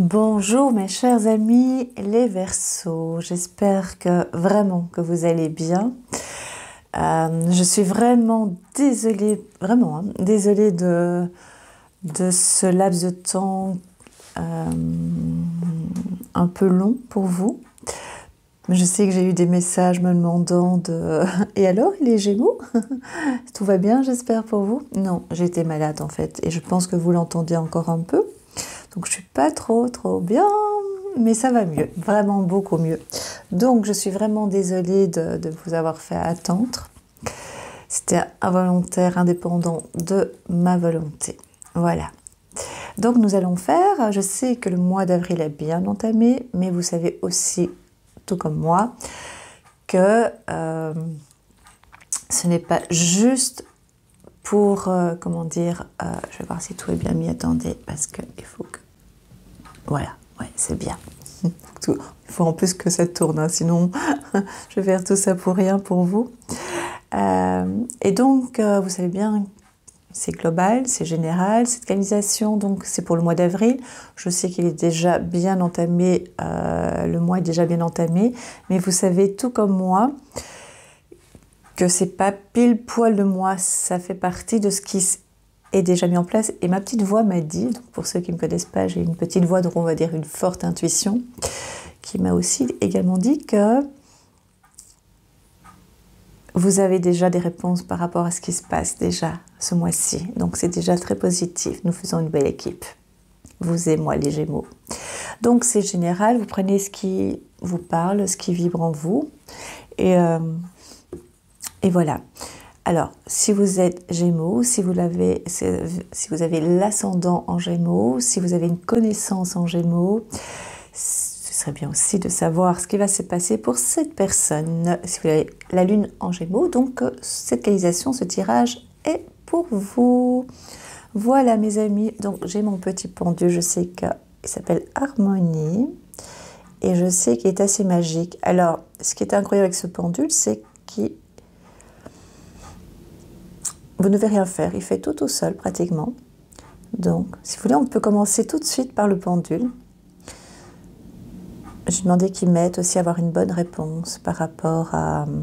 Bonjour mes chers amis les Verseaux, j'espère que vraiment que vous allez bien. Je suis vraiment désolée, désolée de ce laps de temps un peu long pour vous. Je sais que j'ai eu des messages me demandant de... Et alors, les Gémeaux? Tout va bien, j'espère, pour vous? Non, j'étais malade en fait, et je pense que vous l'entendez encore un peu. Donc, je suis pas trop bien, mais ça va mieux, vraiment beaucoup mieux. Donc, je suis vraiment désolée de vous avoir fait attendre. C'était involontaire, indépendant de ma volonté. Voilà. Donc, nous allons faire, je sais que le mois d'avril est bien entamé, mais vous savez aussi, tout comme moi, que ce n'est pas juste pour, comment dire, je vais voir si tout est bien mis, attendez, parce qu'il faut que... Voilà, ouais, c'est bien. Il faut en plus que ça tourne, hein, sinon je vais faire tout ça pour rien pour vous. Et donc, vous savez bien, c'est global, c'est général, cette canalisation, donc c'est pour le mois d'avril. Je sais qu'il est déjà bien entamé, le mois est déjà bien entamé, mais vous savez tout comme moi que c'est pas pile poil le mois, ça fait partie de ce qui est déjà mis en place. Et ma petite voix m'a dit, donc pour ceux qui ne me connaissent pas, j'ai une petite voix, donc on va dire une forte intuition, qui m'a aussi également dit que vous avez déjà des réponses par rapport à ce qui se passe déjà ce mois-ci. Donc c'est déjà très positif. Nous faisons une belle équipe. Vous et moi, les Gémeaux. Donc c'est général. Vous prenez ce qui vous parle, ce qui vibre en vous. Et voilà. Alors, si vous êtes Gémeaux, si vous avez l'ascendant en Gémeaux, si vous avez une connaissance en Gémeaux, ce serait bien aussi de savoir ce qui va se passer pour cette personne. Si vous avez la lune en Gémeaux, donc cette canalisation, ce tirage est pour vous. Voilà mes amis, donc j'ai mon petit pendule, je sais qu'il s'appelle Harmonie et je sais qu'il est assez magique. Alors, ce qui est incroyable avec ce pendule, c'est qu'il... Vous ne devez rien faire, il fait tout seul pratiquement. Donc, si vous voulez, on peut commencer tout de suite par le pendule. J'ai demandé qu'il m'aide aussi à avoir une bonne réponse par rapport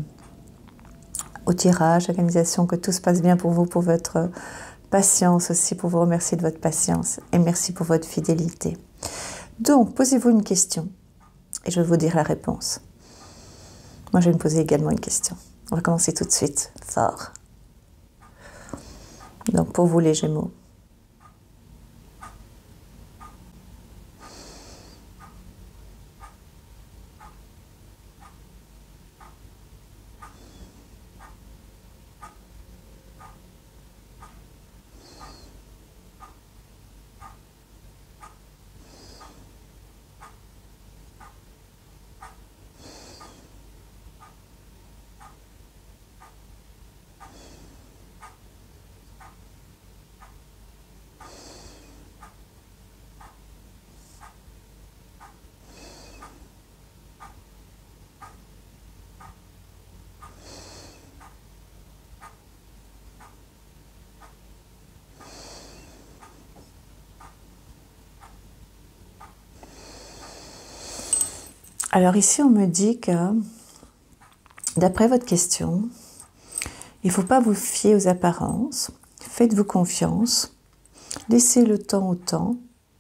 au tirage, à l'organisation, que tout se passe bien pour vous, pour votre patience aussi, pour vous remercier de votre patience et merci pour votre fidélité. Donc, posez-vous une question et je vais vous dire la réponse. Moi, je vais me poser également une question. On va commencer tout de suite, fort. Donc, pour vous les Gémeaux. Alors ici, on me dit que, d'après votre question, il ne faut pas vous fier aux apparences, faites-vous confiance, laissez le temps au temps,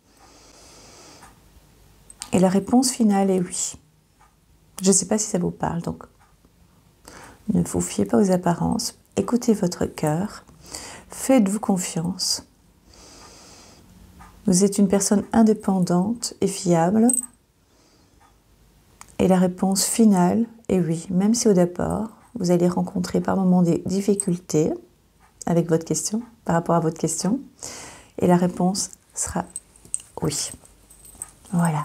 et la réponse finale est oui. Je ne sais pas si ça vous parle, donc ne vous fiez pas aux apparences, écoutez votre cœur, faites-vous confiance. Vous êtes une personne indépendante et fiable, et la réponse finale est oui, même si au départ, vous allez rencontrer par moments des difficultés avec votre question, par rapport à votre question, et la réponse sera oui. Voilà.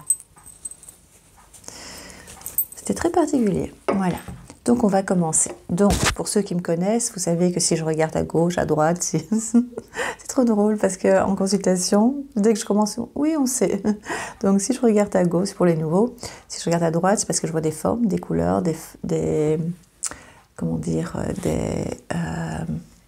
C'était très particulier. Voilà. Donc, on va commencer. Donc, pour ceux qui me connaissent, vous savez que si je regarde à gauche, à droite, c'est trop drôle parce qu'en consultation, dès que je commence, oui, on sait. Donc, si je regarde à gauche, c'est pour les nouveaux. Si je regarde à droite, c'est parce que je vois des formes, des couleurs, comment dire,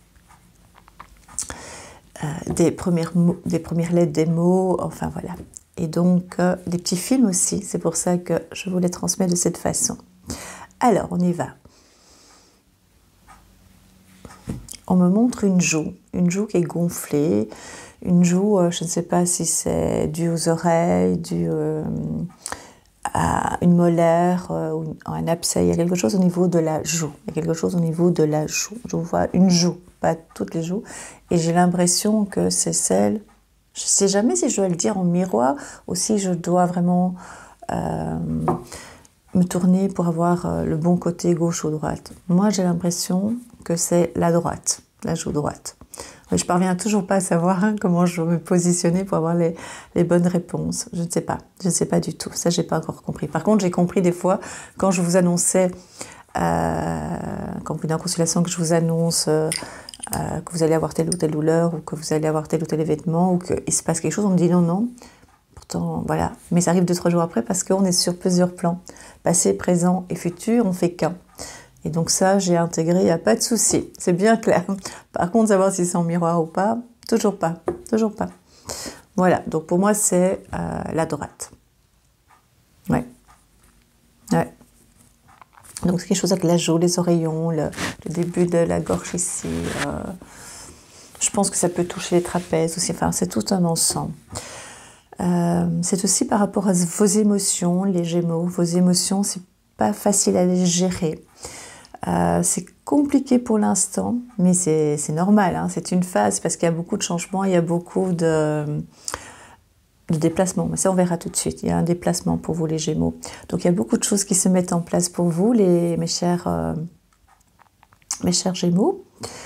des premières lettres des mots, enfin voilà. Et donc, des petits films aussi. C'est pour ça que je vous les transmets de cette façon. Alors, on y va. On me montre une joue qui est gonflée, une joue, je ne sais pas si c'est dû aux oreilles, dû à une molaire, ou un abcès. Il y a quelque chose au niveau de la joue. Il y a quelque chose au niveau de la joue. Je vois une joue, pas toutes les joues. Et j'ai l'impression que c'est celle... Je ne sais jamais si je dois le dire en miroir ou si je dois vraiment me tourner pour avoir le bon côté gauche ou droite. Moi, j'ai l'impression que c'est la droite, la joue droite. Mais je parviens toujours pas à savoir comment je vais me positionner pour avoir les bonnes réponses. Je ne sais pas du tout. Ça, j'ai pas encore compris. Par contre, j'ai compris des fois quand je vous annonçais, quand une consultation que je vous annonce que vous allez avoir telle ou telle douleur ou que vous allez avoir tel ou tel événement ou qu'il se passe quelque chose, on me dit non, non. Pourtant, voilà. Mais ça arrive 2-3 jours après parce qu'on est sur plusieurs plans. Passé, présent et futur, on fait qu'un. Et donc ça, j'ai intégré, il n'y a pas de souci, c'est bien clair. Par contre, savoir si c'est en miroir ou pas, toujours pas, toujours pas. Voilà, donc pour moi, c'est la droite. Ouais. Ouais. Donc c'est quelque chose avec la joue, les oreillons, le début de la gorge ici. Je pense que ça peut toucher les trapèzes aussi, enfin c'est tout un ensemble. C'est aussi par rapport à vos émotions, les Gémeaux. Vos émotions, c'est pas facile à les gérer. C'est compliqué pour l'instant, mais c'est normal, hein, c'est une phase parce qu'il y a beaucoup de changements, il y a beaucoup de déplacements. Mais ça, on verra tout de suite. Il y a un déplacement pour vous, les Gémeaux. Donc, il y a beaucoup de choses qui se mettent en place pour vous, mes chers Gémeaux.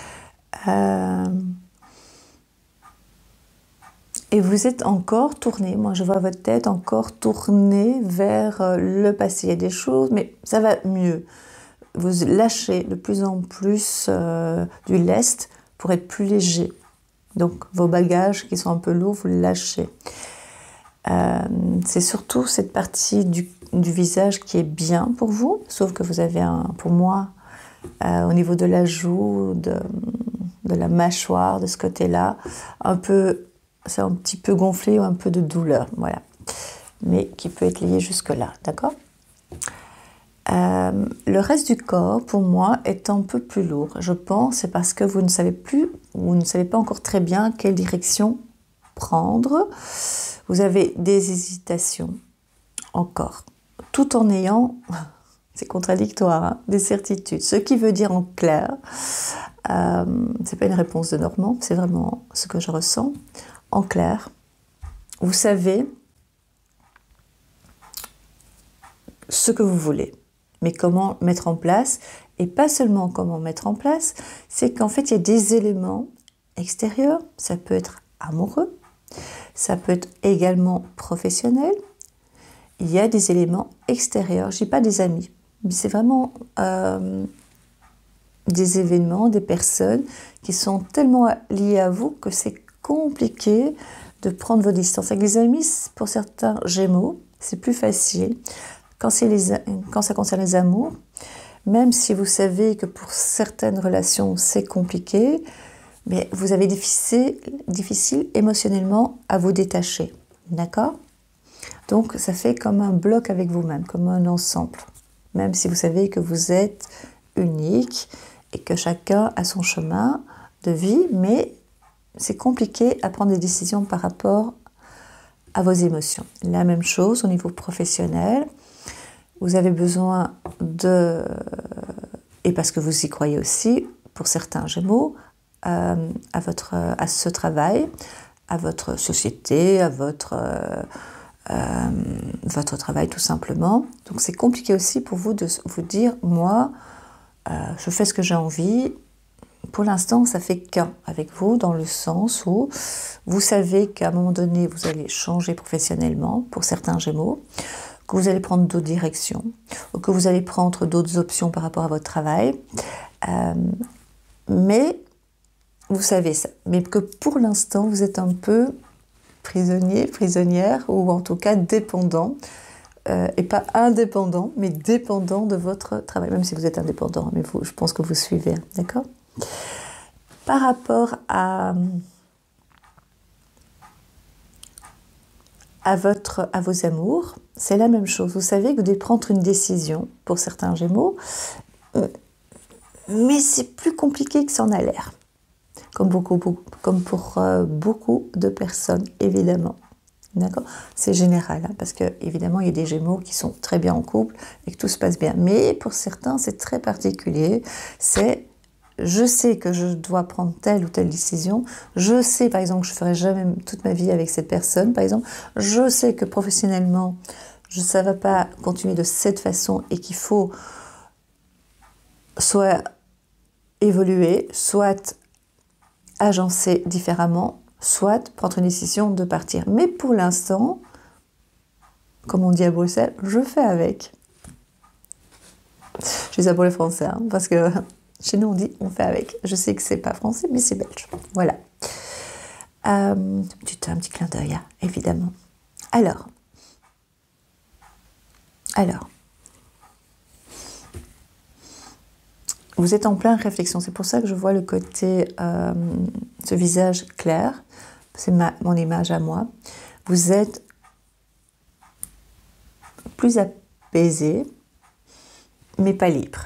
Et vous êtes encore tourné, moi je vois votre tête encore tournée vers le passé. Il y a des choses, mais ça va mieux. Vous lâchez de plus en plus du lest pour être plus léger. Donc vos bagages qui sont un peu lourds, vous les lâchez. C'est surtout cette partie du visage qui est bien pour vous, sauf que vous avez pour moi, au niveau de la joue, de la mâchoire, de ce côté-là, c'est un petit peu gonflé ou un peu de douleur, voilà. Mais qui peut être lié jusque-là, d'accord ? Le reste du corps, pour moi, est un peu plus lourd. Je pense c'est parce que vous ne savez pas encore très bien quelle direction prendre. Vous avez des hésitations encore, tout en ayant, c'est contradictoire, hein, des certitudes. Ce qui veut dire en clair, c'est pas une réponse de Normand, c'est vraiment ce que je ressens. En clair, vous savez ce que vous voulez, mais comment mettre en place, et pas seulement comment mettre en place, c'est qu'en fait il y a des éléments extérieurs, ça peut être amoureux, ça peut être également professionnel, il y a des éléments extérieurs, je dis pas des amis, mais c'est vraiment des événements, des personnes qui sont tellement liées à vous que c'est compliqué de prendre vos distances. Avec les amis, pour certains Gémeaux, c'est plus facile. Quand ça concerne les amours, même si vous savez que pour certaines relations, c'est compliqué, mais vous avez difficile émotionnellement à vous détacher. D'accord ? Donc, ça fait comme un bloc avec vous-même, comme un ensemble. Même si vous savez que vous êtes unique et que chacun a son chemin de vie, mais c'est compliqué à prendre des décisions par rapport à vos émotions. La même chose au niveau professionnel. Vous avez besoin et parce que vous y croyez aussi, pour certains Gémeaux, à ce travail, à votre société, à votre travail tout simplement. Donc c'est compliqué aussi pour vous de vous dire, moi, je fais ce que j'ai envie. Pour l'instant, ça fait qu'un avec vous, dans le sens où vous savez qu'à un moment donné, vous allez changer professionnellement, pour certains Gémeaux, que vous allez prendre d'autres directions, ou que vous allez prendre d'autres options par rapport à votre travail. Mais vous savez ça. Mais que pour l'instant, vous êtes un peu prisonnier, prisonnière, ou en tout cas dépendant, et pas indépendant, mais dépendant de votre travail, même si vous êtes indépendant, mais je pense que vous suivez, d'accord ? Par rapport à à vos amours, c'est la même chose. Vous savez que vous devez prendre une décision pour certains Gémeaux, mais c'est plus compliqué que ça en a l'air. Comme pour beaucoup de personnes, évidemment. D'accord? C'est général, hein, parce que évidemment il y a des Gémeaux qui sont très bien en couple et que tout se passe bien. Mais pour certains, c'est très particulier. C'est je sais que je dois prendre telle ou telle décision. Je sais, par exemple, que je ne ferai jamais toute ma vie avec cette personne, par exemple. Je sais que professionnellement, ça ne va pas continuer de cette façon et qu'il faut soit évoluer, soit agencer différemment, soit prendre une décision de partir. Mais pour l'instant, comme on dit à Bruxelles, je fais avec. Je dis ça pour les Français, hein, parce que chez nous on dit on fait avec. Je sais que c'est pas français, mais c'est belge. Voilà. Un petit clin d'œil, hein, évidemment. Alors. Vous êtes en pleine réflexion. C'est pour ça que je vois le côté, ce visage clair. C'est mon image à moi. Vous êtes plus apaisé, mais pas libre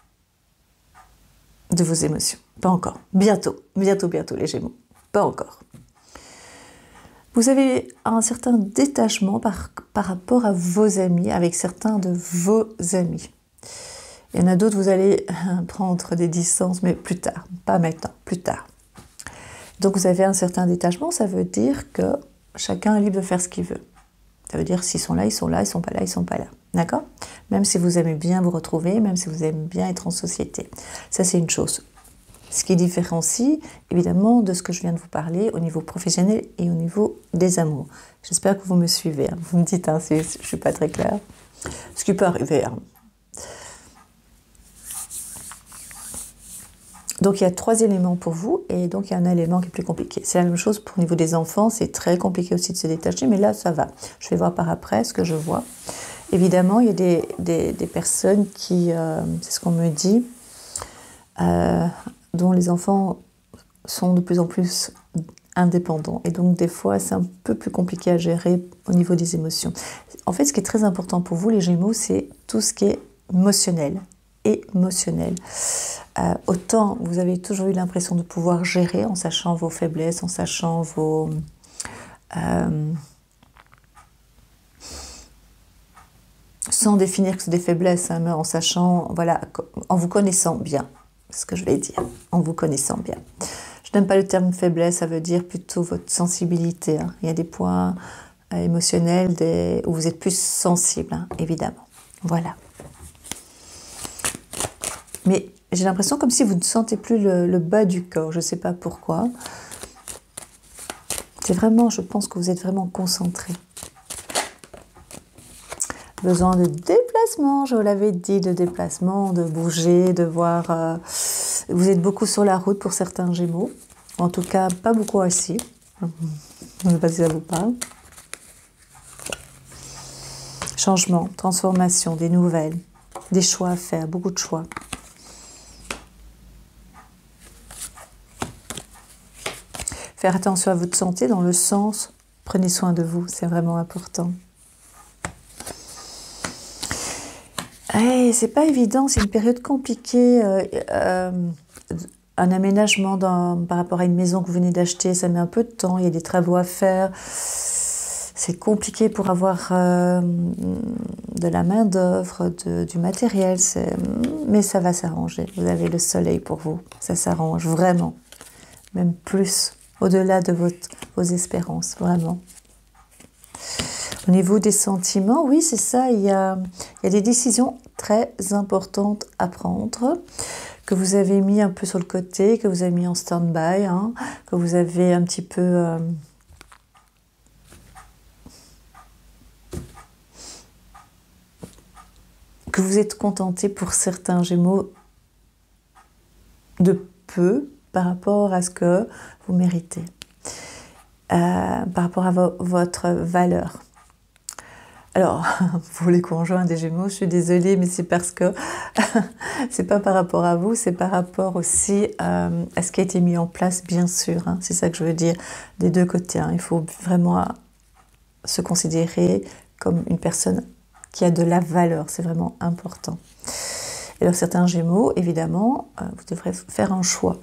de vos émotions. Pas encore. Bientôt, les Gémeaux. Pas encore. Vous avez un certain détachement par rapport à vos amis, avec certains de vos amis. Il y en a d'autres, vous allez prendre des distances, mais plus tard, pas maintenant, plus tard. Donc vous avez un certain détachement, ça veut dire que chacun est libre de faire ce qu'il veut. Ça veut dire s'ils sont là, ils sont là, ils sont pas là, ils sont pas là. D'accord? Même si vous aimez bien vous retrouver, même si vous aimez bien être en société. Ça, c'est une chose. Ce qui différencie, évidemment, de ce que je viens de vous parler au niveau professionnel et au niveau des amours. J'espère que vous me suivez. Hein. Vous me dites si je ne suis pas très claire. Ce qui peut arriver. Hein. Donc, il y a 3 éléments pour vous, et donc il y a un élément qui est plus compliqué. C'est la même chose pour au niveau des enfants, c'est très compliqué aussi de se détacher, mais là, ça va. Je vais voir par après ce que je vois. Évidemment, il y a des personnes qui, c'est ce qu'on me dit, dont les enfants sont de plus en plus indépendants. Et donc, des fois, c'est un peu plus compliqué à gérer au niveau des émotions. En fait, ce qui est très important pour vous, les Gémeaux, c'est tout ce qui est émotionnel. Autant vous avez toujours eu l'impression de pouvoir gérer en sachant vos faiblesses, en sachant vos sans définir que c'est des faiblesses, hein, mais en sachant, voilà, en vous connaissant bien, c'est ce que je vais dire, en vous connaissant bien. Je n'aime pas le terme faiblesse, ça veut dire plutôt votre sensibilité. Hein. Il y a des points émotionnels où vous êtes plus sensible, hein, évidemment. Voilà. Mais j'ai l'impression comme si vous ne sentez plus le bas du corps. Je ne sais pas pourquoi. C'est vraiment, je pense que vous êtes vraiment concentré. Besoin de déplacement, je vous l'avais dit, de déplacement, de bouger, de voir... vous êtes beaucoup sur la route pour certains Gémeaux. En tout cas, pas beaucoup assis. Je ne sais pas si ça vous parle. Changement, transformation, des nouvelles, des choix à faire, beaucoup de choix. Faire attention à votre santé dans le sens, prenez soin de vous, c'est vraiment important. C'est pas évident, c'est une période compliquée. Un aménagement par rapport à une maison que vous venez d'acheter, ça met un peu de temps, il y a des travaux à faire. C'est compliqué pour avoir de la main-d'œuvre, du matériel, mais ça va s'arranger. Vous avez le soleil pour vous, ça s'arrange vraiment, même plus. Au-delà de vos espérances, vraiment. Au niveau des sentiments, oui, c'est ça, il y a des décisions très importantes à prendre, que vous avez mis un peu sur le côté, que vous avez mis en stand-by, hein, que vous avez un petit peu... que vous êtes contenté pour certains Gémeaux de peu, par rapport à ce que vous méritez, par rapport à votre valeur. Alors, pour les conjoints des Gémeaux, je suis désolée, mais c'est parce que c'est pas par rapport à vous, c'est par rapport aussi à ce qui a été mis en place, bien sûr. Hein, c'est ça que je veux dire, des deux côtés. Hein, il faut vraiment se considérer comme une personne qui a de la valeur. C'est vraiment important. Et alors certains Gémeaux, évidemment, vous devrez faire un choix.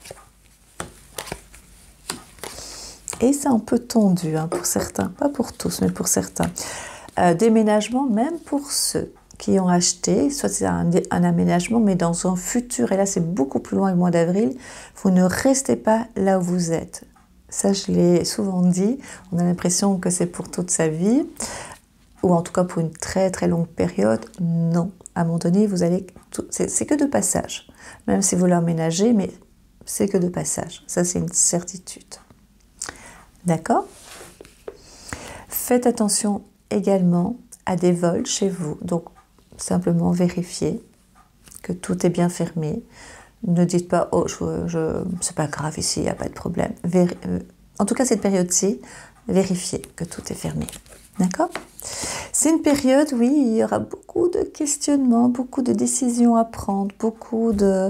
Et c'est un peu tendu hein, pour certains, pas pour tous, mais pour certains. Déménagement, même pour ceux qui ont acheté, soit c'est un aménagement, mais dans un futur, et là c'est beaucoup plus loin le mois d'avril, vous ne restez pas là où vous êtes. Ça, je l'ai souvent dit, on a l'impression que c'est pour toute sa vie, ou en tout cas pour une très très longue période. Non, à un moment donné, vous allez, c'est que de passage, même si vous l'emménagez, mais c'est que de passage, ça c'est une certitude. D'accord? Faites attention également à des vols chez vous, donc simplement vérifiez que tout est bien fermé. Ne dites pas, oh, c'est pas grave ici, il n'y a pas de problème. En tout cas, cette période-ci, vérifiez que tout est fermé. D'accord? C'est une période, oui, il y aura beaucoup de questionnements, beaucoup de décisions à prendre, beaucoup de,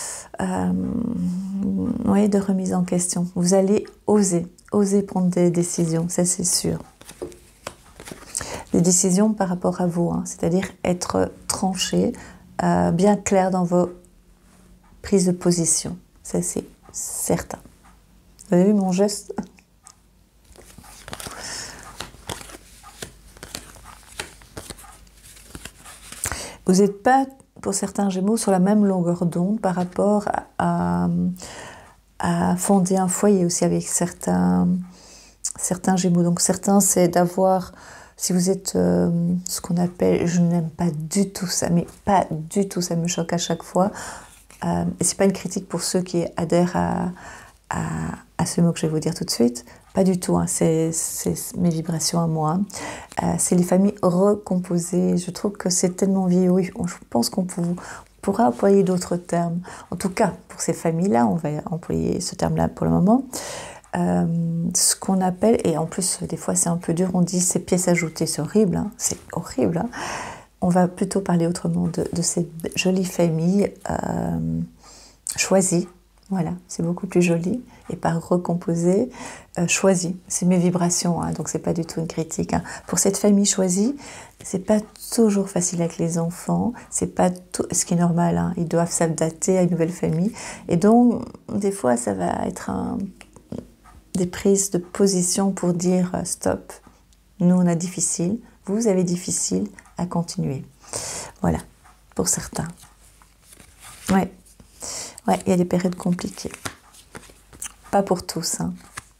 oui, de remise en question. Vous allez oser prendre des décisions, ça c'est sûr. Des décisions par rapport à vous, hein, c'est-à-dire être tranché, bien clair dans vos prises de position, ça c'est certain. Vous avez vu mon geste? Vous n'êtes pas, pour certains Gémeaux, sur la même longueur d'onde par rapport à fonder un foyer aussi avec certains Gémeaux. Donc certains, c'est d'avoir, si vous êtes ce qu'on appelle, je n'aime pas du tout ça, mais pas du tout, ça me choque à chaque fois. Et c'est pas une critique pour ceux qui adhèrent à ce mot que je vais vous dire tout de suite. Pas du tout, hein, c'est mes vibrations à moi. C'est les familles recomposées. Je trouve que c'est tellement vieillot. Je pense qu'on pourra employer d'autres termes. En tout cas, pour ces familles-là, on va employer ce terme-là pour le moment. Ce qu'on appelle, et en plus, des fois, c'est un peu dur, on dit ces pièces ajoutées. C'est horrible, hein, c'est horrible. Hein. On va plutôt parler autrement de ces jolies familles choisies. Voilà, c'est beaucoup plus joli. Et par recomposer, choisi. C'est mes vibrations, hein, donc c'est pas du tout une critique. Hein. Pour cette famille choisie, c'est pas toujours facile avec les enfants. C'est pas tout, ce qui est normal. Hein, ils doivent s'adapter à une nouvelle famille. Et donc, des fois, ça va être des prises de position pour dire stop. Nous, on a difficile. Vous avez difficile à continuer. Voilà, pour certains. Ouais. Ouais, il y a des périodes compliquées. Pas pour tous. Hein.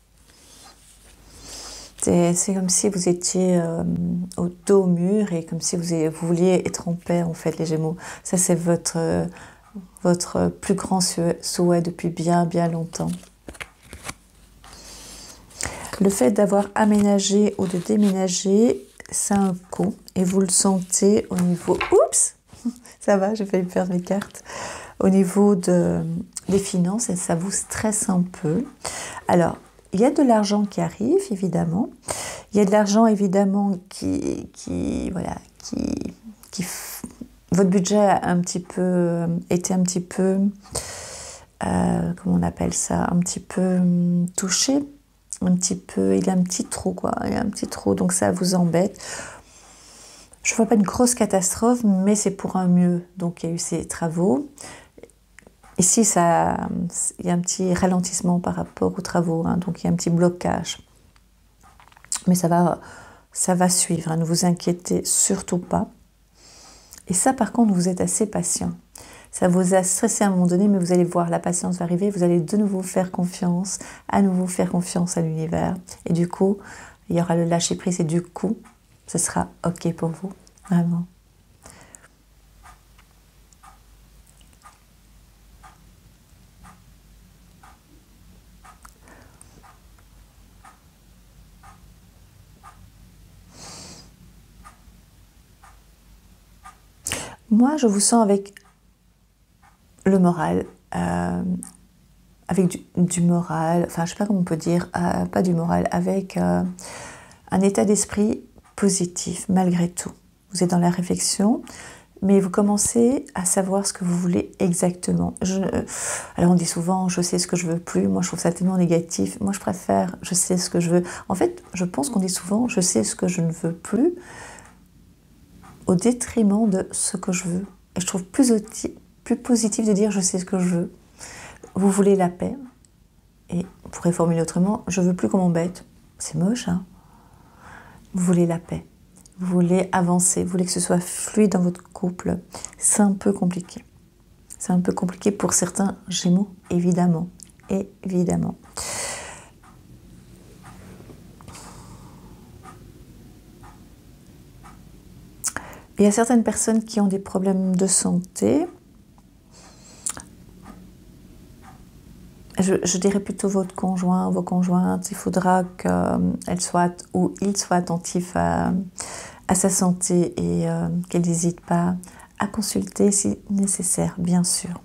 C'est comme si vous étiez au dos au mur et comme si vous vouliez être en paix, en fait, les Gémeaux. Ça, c'est votre plus grand souhait depuis bien, bien longtemps. Le fait d'avoir aménagé ou de déménager, ça a un coût. Et vous le sentez au niveau... Oups! Ça va, j'ai failli perdre mes cartes. Au niveau des finances, et ça vous stresse un peu. Alors, il y a de l'argent qui arrive, évidemment. Il y a de l'argent, évidemment, votre budget a été un petit peu, comment on appelle ça, un petit peu touché, un petit peu, il y a un petit trou, quoi. Il y a un petit trou, donc ça vous embête. Je ne vois pas une grosse catastrophe, mais c'est pour un mieux. Donc, il y a eu ces travaux. Ici, il y a un petit ralentissement par rapport aux travaux, hein, donc il y a un petit blocage. Mais ça va suivre, hein, ne vous inquiétez surtout pas. Et ça, par contre, vous êtes assez patient. Ça vous a stressé à un moment donné, mais vous allez voir, la patience va arriver, vous allez de nouveau faire confiance, à l'univers. Et du coup, il y aura le lâcher-prise et du coup, ce sera OK pour vous, vraiment. Moi, je vous sens avec le moral, avec du moral, enfin, je ne sais pas comment on peut dire, pas du moral, avec un état d'esprit positif, malgré tout. Vous êtes dans la réflexion, mais vous commencez à savoir ce que vous voulez exactement. Alors on dit souvent, je sais ce que je veux plus. Moi, je trouve ça tellement négatif. Moi, je préfère, je sais ce que je veux. En fait, je pense qu'on dit souvent, je sais ce que je ne veux plus, au détriment de ce que je veux. Et je trouve plus positif de dire, je sais ce que je veux. Vous voulez la paix. Et on pourrait formuler autrement, je veux plus qu'on m'embête. C'est moche, hein? Vous voulez la paix. Vous voulez avancer, vous voulez que ce soit fluide dans votre couple. C'est un peu compliqué. C'est un peu compliqué pour certains Gémeaux, évidemment. Évidemment. Il y a certaines personnes qui ont des problèmes de santé. Je dirais plutôt votre conjoint, vos conjointes. Il faudra qu'elle soit ou il soit attentif à sa santé et qu'elle n'hésite pas à consulter si nécessaire, bien sûr.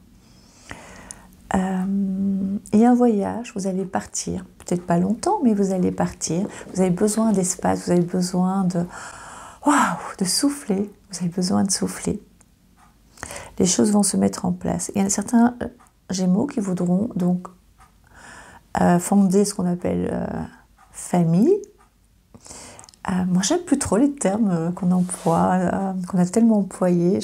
Il y a un voyage, vous allez partir, peut-être pas longtemps, mais vous allez partir. Vous avez besoin d'espace, vous avez besoin de souffler. Vous avez besoin de souffler. Les choses vont se mettre en place. Il y a certains Gémeaux qui voudront donc fonder ce qu'on appelle famille. Moi, j'aime plus trop les termes qu'on emploie, qu'on a tellement employés.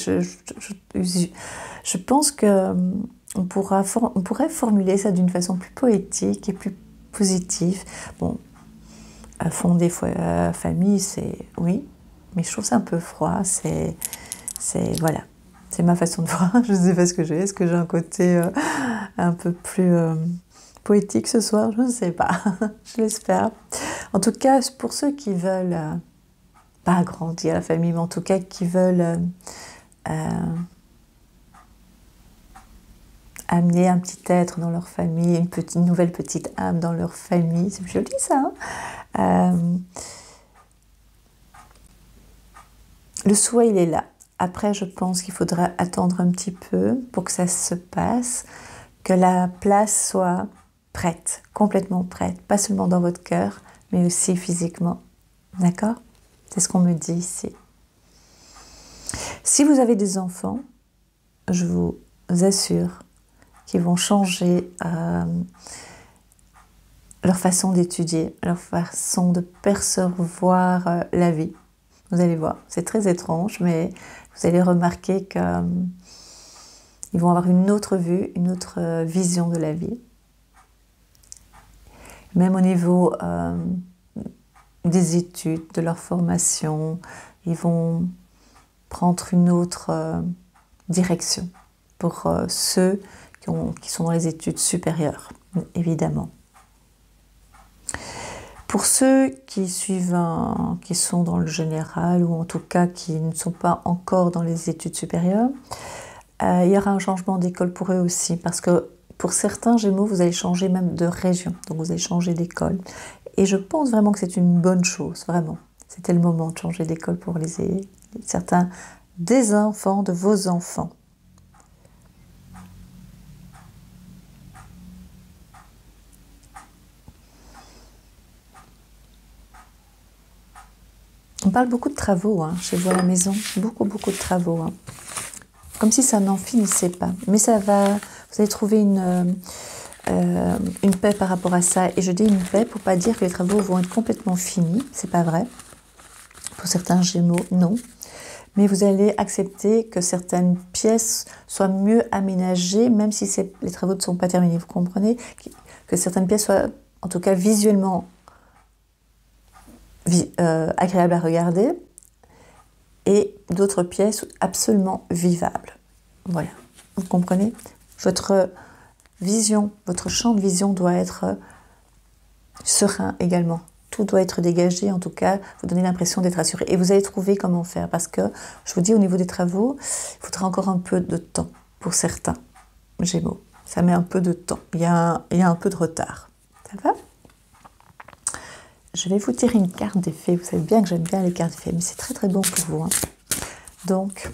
Je pense qu'on pourrait formuler ça d'une façon plus poétique et plus positive. Bon, fonder famille, c'est oui, mais je trouve ça un peu froid. Voilà, c'est ma façon de voir. Je ne sais pas ce que j'ai. Est-ce que j'ai un côté un peu plus poétique ce soir? Je ne sais pas. Je l'espère. En tout cas, pour ceux qui veulent pas agrandir la famille, mais en tout cas qui veulent amener un petit être dans leur famille, une nouvelle petite âme dans leur famille, c'est joli ça, hein? Le souhait, il est là. Après, je pense qu'il faudra attendre un petit peu pour que ça se passe, que la place soit prête, complètement prête, pas seulement dans votre cœur, mais aussi physiquement. D'accord? C'est ce qu'on me dit ici. Si vous avez des enfants, je vous assure qu'ils vont changer leur façon d'étudier, leur façon de percevoir la vie. Vous allez voir, c'est très étrange, mais vous allez remarquer qu'ils vont avoir une autre vue, une autre vision de la vie. Même au niveau des études, de leur formation, ils vont prendre une autre direction pour ceux qui sont dans les études supérieures, évidemment. Pour ceux qui suivent, qui sont dans le général, ou en tout cas qui ne sont pas encore dans les études supérieures, il y aura un changement d'école pour eux aussi, parce que pour certains Gémeaux, vous allez changer même de région, donc vous allez changer d'école. Et je pense vraiment que c'est une bonne chose, vraiment. C'était le moment de changer d'école pour certains des enfants, de vos enfants. On parle beaucoup de travaux chez vous à la maison, beaucoup de travaux. Comme si ça n'en finissait pas. Mais ça va, vous allez trouver une paix par rapport à ça. Et je dis une paix pour ne pas dire que les travaux vont être complètement finis, c'est pas vrai. Pour certains Gémeaux, non. Mais vous allez accepter que certaines pièces soient mieux aménagées, même si les travaux ne sont pas terminés. Vous comprenez? Que certaines pièces soient, en tout cas visuellement, agréables à regarder, et d'autres pièces absolument vivables. Voilà, vous comprenez? Votre vision, votre champ de vision doit être serein également. Tout doit être dégagé, en tout cas, vous donnez l'impression d'être assuré. Et vous allez trouver comment faire, parce que, je vous dis, au niveau des travaux, il faudra encore un peu de temps pour certains Gémeaux. Ça met un peu de temps, il y a un peu de retard. Ça va? Je vais vous tirer une carte des fées. Vous savez bien que j'aime bien les cartes des fées, mais c'est très bon pour vous. Donc,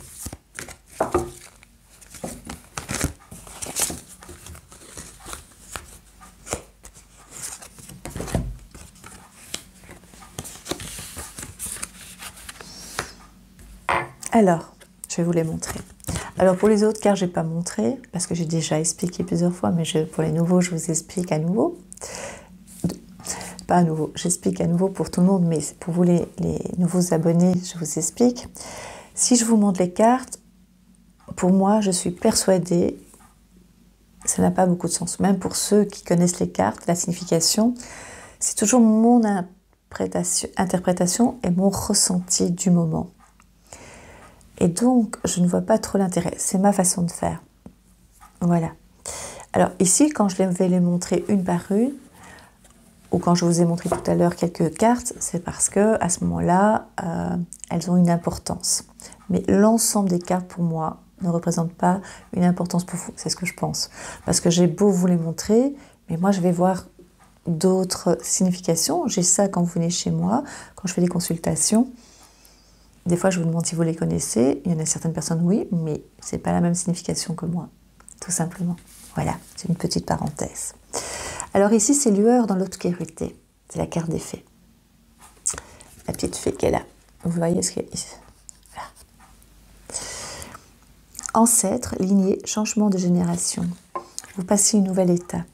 alors, je vais vous les montrer. Alors pour les autres cartes, je n'ai pas montré, parce que j'ai déjà expliqué plusieurs fois, mais pour les nouveaux, je vous explique à nouveau. Pas à nouveau, j'explique à nouveau pour tout le monde, mais pour vous les nouveaux abonnés, je vous explique. Si je vous montre les cartes, pour moi, je suis persuadée, ça n'a pas beaucoup de sens. Même pour ceux qui connaissent les cartes, la signification, c'est toujours mon interprétation et mon ressenti du moment. Et donc, je ne vois pas trop l'intérêt. C'est ma façon de faire. Voilà. Alors ici, quand je vais les montrer une par une, ou quand je vous ai montré tout à l'heure quelques cartes, c'est parce que à ce moment-là, elles ont une importance. Mais l'ensemble des cartes, pour moi, ne représente pas une importance pour vous. C'est ce que je pense. Parce que j'ai beau vous les montrer, mais moi, je vais voir d'autres significations. J'ai ça quand vous venez chez moi, quand je fais des consultations. Des fois, je vous demande si vous les connaissez. Il y en a certaines personnes, oui, mais ce n'est pas la même signification que moi, tout simplement. Voilà, c'est une petite parenthèse. Alors ici, c'est lueur dans l'obscurité. C'est la carte des fées. La petite fée qui est là. Vous voyez ce qu'il y a ici. Voilà. Ancêtre, lignée, changement de génération. Vous passez une nouvelle étape.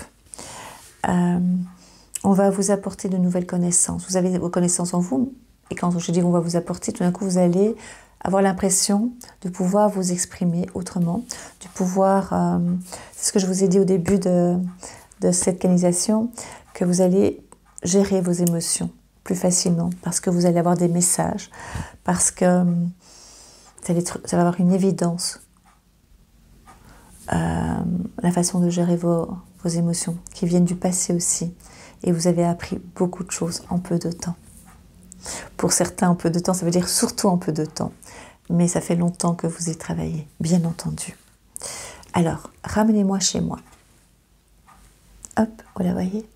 On va vous apporter de nouvelles connaissances. Vous avez vos connaissances en vous. Et quand je dis qu'on va vous apporter, tout d'un coup, vous allez avoir l'impression de pouvoir vous exprimer autrement, de pouvoir, c'est ce que je vous ai dit au début de cette canalisation, que vous allez gérer vos émotions plus facilement, parce que vous allez avoir des messages, parce que ça va avoir une évidence, la façon de gérer vos émotions, qui viennent du passé aussi. Et vous avez appris beaucoup de choses en peu de temps. Pour certains, en peu de temps, ça veut dire surtout en peu de temps. Mais ça fait longtemps que vous y travaillez, bien entendu. Alors, ramenez-moi chez moi. Hop, vous la voyez?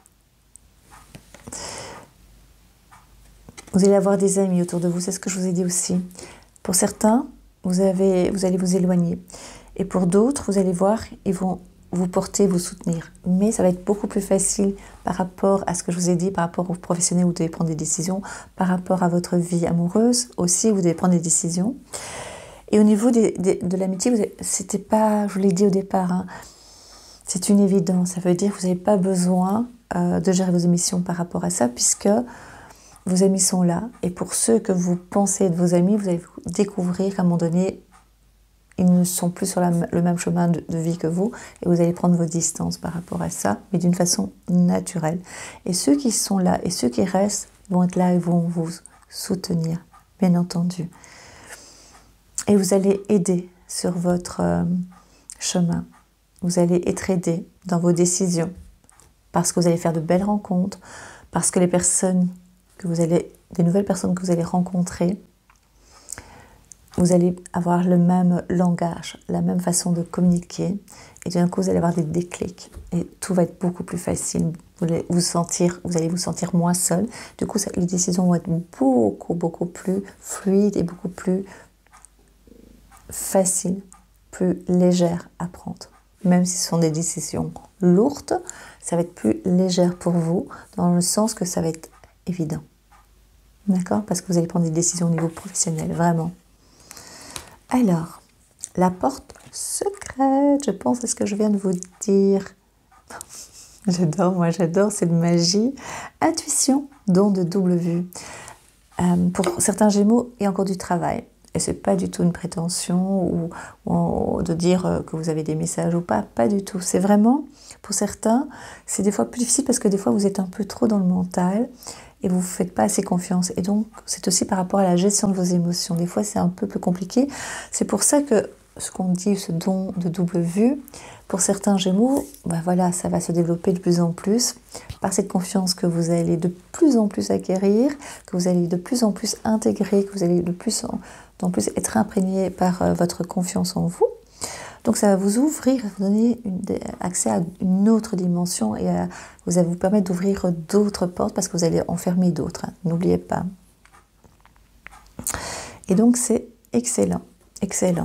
Vous allez avoir des amis autour de vous, c'est ce que je vous ai dit aussi. Pour certains, vous allez vous éloigner. Et pour d'autres, vous allez voir, ils vont vous porter, vous soutenir. Mais ça va être beaucoup plus facile par rapport à ce que je vous ai dit, par rapport aux professionnels où vous devez prendre des décisions, par rapport à votre vie amoureuse aussi, vous devez prendre des décisions. Et au niveau de l'amitié, c'était pas, je vous l'ai dit au départ, hein, c'est une évidence. Ça veut dire que vous n'avez pas besoin de gérer vos émotions par rapport à ça, puisque vos amis sont là. Et pour ceux que vous pensez être vos amis, vous allez découvrir qu'à un moment donné, ils ne sont plus sur le même chemin de vie que vous, et vous allez prendre vos distances par rapport à ça, mais d'une façon naturelle. Et ceux qui sont là et ceux qui restent vont être là et vont vous soutenir, bien entendu. Et vous allez aider sur votre chemin. Vous allez être aidé dans vos décisions, parce que vous allez faire de belles rencontres, parce que des nouvelles personnes que vous allez rencontrer, vous allez avoir le même langage, la même façon de communiquer, et d'un coup vous allez avoir des déclics, et tout va être beaucoup plus facile. Vous allez vous sentir moins seul. Du coup, les décisions vont être beaucoup plus fluides et beaucoup plus faciles, plus légères à prendre. Même si ce sont des décisions lourdes, ça va être plus légère pour vous, dans le sens que ça va être évident. D'accord? Parce que vous allez prendre des décisions au niveau professionnel, vraiment. Alors, la porte secrète, je pense à ce que je viens de vous dire. J'adore, c'est de magie. Intuition, don de double vue. Pour certains Gémeaux, il y a encore du travail. Et ce n'est pas du tout une prétention ou de dire que vous avez des messages ou pas. Pas du tout. C'est vraiment, pour certains, c'est des fois plus difficile parce que des fois, vous êtes un peu trop dans le mental et vous ne faites pas assez confiance. Et donc, c'est aussi par rapport à la gestion de vos émotions. Des fois, c'est un peu plus compliqué. C'est pour ça que ce qu'on dit, ce don de double vue, pour certains Gémeaux, voilà, ça va se développer de plus en plus par cette confiance que vous allez de plus en plus acquérir, que vous allez de plus en plus intégrer, que vous allez de plus en plus être imprégné par votre confiance en vous. Donc ça va vous ouvrir, vous donner accès à une autre dimension et vous allez vous permettre d'ouvrir d'autres portes parce que vous allez en fermer d'autres, hein, n'oubliez pas. Et donc c'est excellent, excellent.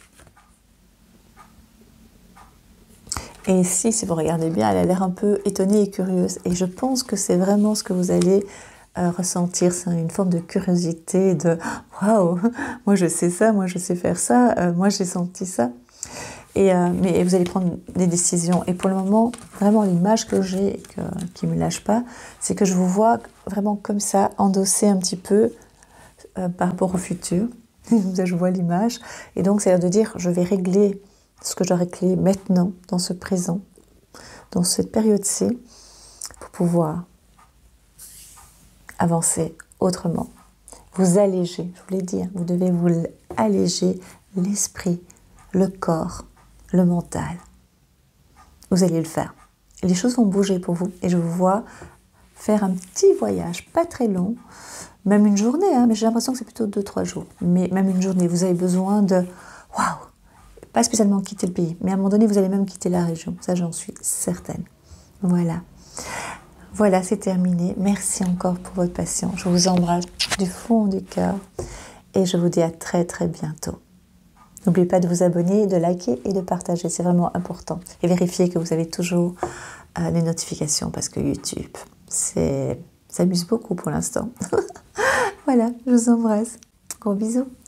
Et ici, si vous regardez bien, elle a l'air un peu étonnée et curieuse. Et je pense que c'est vraiment ce que vous allez ressentir une forme de curiosité, de waouh, moi je sais ça, moi je sais faire ça, moi j'ai senti ça. Mais vous allez prendre des décisions. Et pour le moment, vraiment l'image que j'ai, qui ne me lâche pas, c'est que je vous vois vraiment comme ça, endosser un petit peu par rapport au futur. Je vois l'image. Et donc, c'est de dire, je vais régler ce que je dois régler maintenant, dans ce présent, dans cette période-ci, pour pouvoir avancer autrement. Vous alléger, je vous l'ai dit, vous devez vous alléger l'esprit, le corps, le mental. Vous allez le faire. Les choses vont bouger pour vous. Et je vous vois faire un petit voyage, pas très long, même une journée, hein, mais j'ai l'impression que c'est plutôt 2-3 jours. Mais même une journée, vous avez besoin de... Waouh! Pas spécialement quitter le pays, mais à un moment donné, vous allez même quitter la région. Ça, j'en suis certaine. Voilà. Voilà, c'est terminé. Merci encore pour votre patience. Je vous embrasse du fond du cœur et je vous dis à très très bientôt. N'oubliez pas de vous abonner, de liker et de partager, c'est vraiment important. Et vérifiez que vous avez toujours les notifications parce que YouTube, ça amuse beaucoup pour l'instant. Voilà, je vous embrasse. Gros bisous.